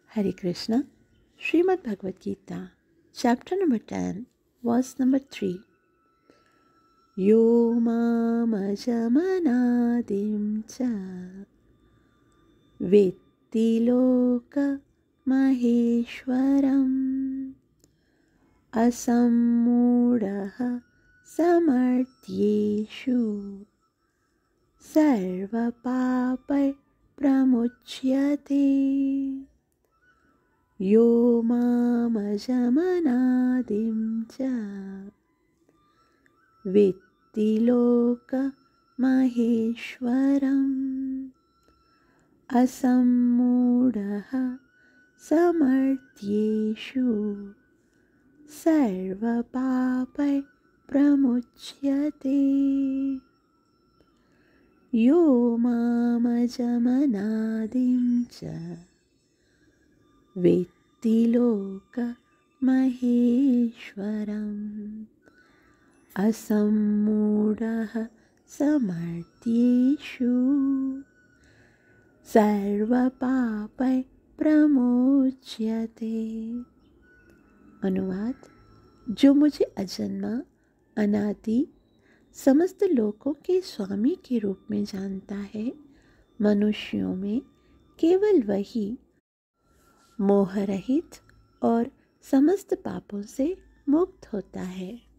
Hare Krishna, Srimad Bhagavad Gita, chapter number 10, verse number 3. Yo mamajamanadim cha vetti loka maheshwaram asammudaha samartyeshu sarva papai pramuchyate. Yo mamajamanadim cha vetti loka maheshwaram asammudaha samartyeshu sarva papai pramuchyate. Yo mamajamanadim cha vetti loka maheshwaram asammudaha samartyeshu sarva papai pramuchyate. अनुवाद। जो मुझे अजन्मा, अनादि, समस्त लोकों के स्वामी के रूप में जानता है, मनुष्यों में केवल वही मोहरहित और समस्त पापों से मुक्त होता है।